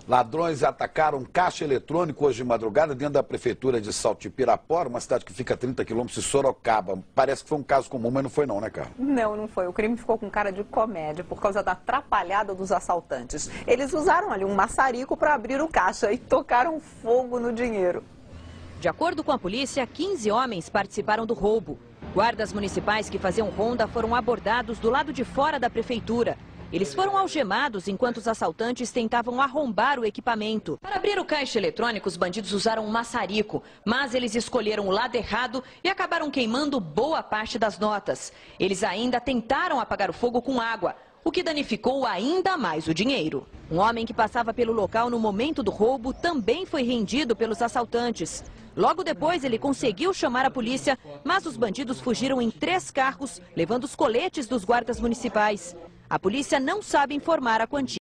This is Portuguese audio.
Ladrões atacaram um caixa eletrônico hoje de madrugada dentro da prefeitura de Saltipirapora, uma cidade que fica a 30 quilômetros de Sorocaba. Parece que foi um caso comum, mas não foi não, né, Carla? Não, não foi. O crime ficou com cara de comédia por causa da atrapalhada dos assaltantes. Eles usaram ali um maçarico para abrir o caixa e tocaram fogo no dinheiro. De acordo com a polícia, 15 homens participaram do roubo. Guardas municipais que faziam ronda foram abordados do lado de fora da prefeitura. Eles foram algemados enquanto os assaltantes tentavam arrombar o equipamento. Para abrir o caixa eletrônico, os bandidos usaram um maçarico, mas eles escolheram o lado errado e acabaram queimando boa parte das notas. Eles ainda tentaram apagar o fogo com água, o que danificou ainda mais o dinheiro. Um homem que passava pelo local no momento do roubo também foi rendido pelos assaltantes. Logo depois, ele conseguiu chamar a polícia, mas os bandidos fugiram em 3 carros, levando os coletes dos guardas municipais. A polícia não sabe informar a quantia.